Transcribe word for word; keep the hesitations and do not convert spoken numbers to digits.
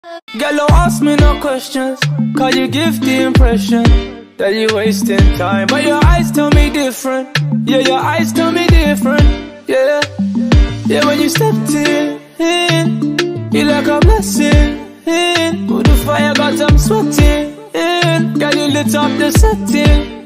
Girl, don't ask me no questions, cause you give the impression that you wasting time. But your eyes tell me different. Yeah, your eyes tell me different. Yeah, yeah, when you stepped in, in you like a blessing. In with the fire, got them sweating. In, girl, you lit up the setting.